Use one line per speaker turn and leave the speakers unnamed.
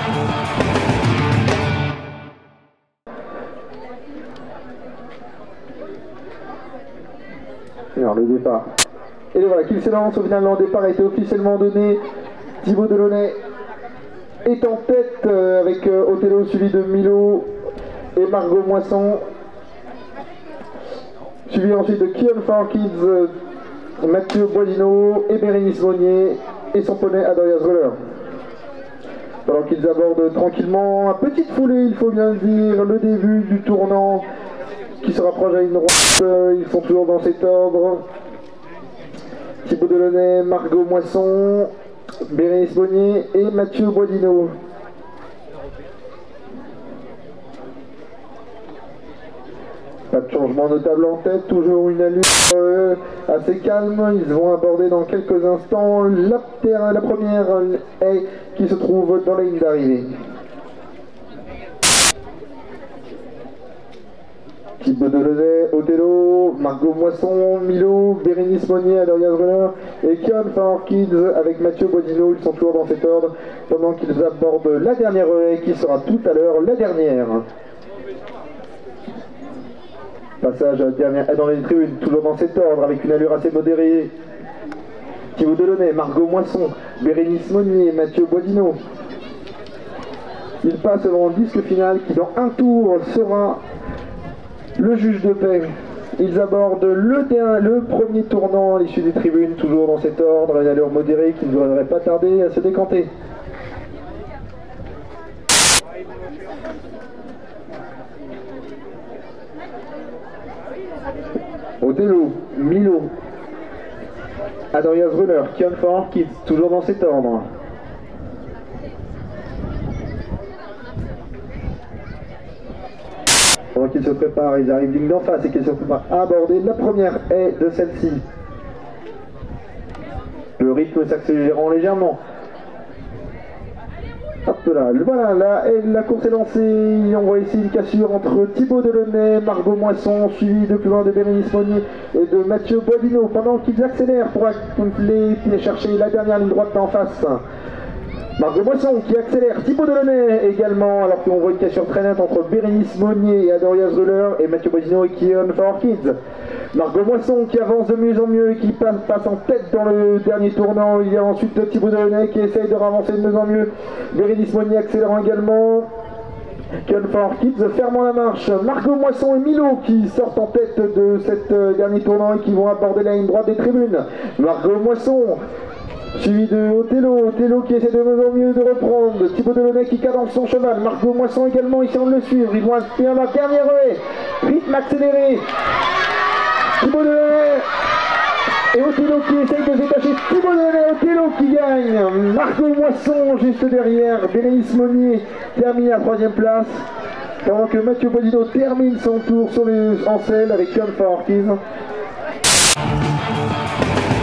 Alors le départ. Et voilà, qu'il s'élance au final, le départ a été officiellement donné. Thibaut Delaunay est en tête avec Othello suivi de Milo et Margot Moisson. Suivi ensuite de Kion Farkids, Mathieu Boisino et Bérénice Monnier et son poney Adorias Roller. Alors qu'ils abordent tranquillement, à petite foulée, il faut bien le dire, le début du tournant qui se rapproche à une droite. Ils sont toujours dans cet ordre. Thibaut Delaunay, Margot Moisson, Bérénice Monnier et Mathieu Boisino. Pas de changement notable en tête, toujours une allure assez calme. Ils vont aborder dans quelques instants la première haie qui se trouve dans la ligne d'arrivée. Thibaut Delaunay, Othello, Margot Moisson, Milo, Bérénice Monnier, Adorias Runner et Kion Farkids avec Mathieu Boisino. Ils sont toujours dans cet ordre pendant qu'ils abordent la dernière haie qui sera tout à l'heure la dernière. Passage dans les tribunes, toujours dans cet ordre, avec une allure assez modérée. Thibaut Delaunay, Margot Moisson, Bérénice Monnier, Mathieu Boisino. Il passe devant le disque final qui, dans un tour, sera le juge de paix. Ils abordent le premier tournant à l'issue des tribunes, toujours dans cet ordre, une allure modérée qui ne devrait pas tarder à se décanter. Othello, Milo, Adorias Runner, Kion Farkids, toujours dans cet ordre. Pendant qu'ils se préparent, ils arrivent ligne d'en face et qu'ils se préparent à aborder la première haie de celle-ci. Le rythme s'accélérant légèrement. Hop là, voilà, la course est lancée. On voit ici une cassure entre Thibaut Delaunay, Margot Moisson, suivi de plus loin de Bérénice Monnier et de Mathieu Boisino, pendant qu'ils accélèrent pour aller chercher la dernière ligne droite d'en face. Margot Moisson qui accélère, Thibaut Delaunay également, alors qu'on voit une cassure très nette entre Bérénice Monnier et Adorias Ruller et Mathieu Boisino et Kion Farkids. Margot Moisson qui avance de mieux en mieux et qui passe en tête dans le dernier tournant. Il y a ensuite Thibaut Delaunay qui essaye de ravancer de mieux en mieux. Bérénice Monnier accélérant également. Kion Farkids fermant la marche. Margot Moisson et Milo qui sortent en tête de cet dernier tournant et qui vont aborder la ligne droite des tribunes. Margot Moisson suivi de Othello qui essaie de mieux en mieux de reprendre. Thibaut Delaunay qui cadence son cheval. Margot Moisson également, ici on le suivre. Ils vont faire la dernière haie. Rythme accéléré. Thibaut Delaunay et Othello qui essaye de se détacher. Thibaut Delaunay, Othello qui gagne. Margot Moisson juste derrière. Bérénice Monnier termine à la 3e place. Pendant que Mathieu Boisino termine son tour sur les ancelles avec Kion Farkids.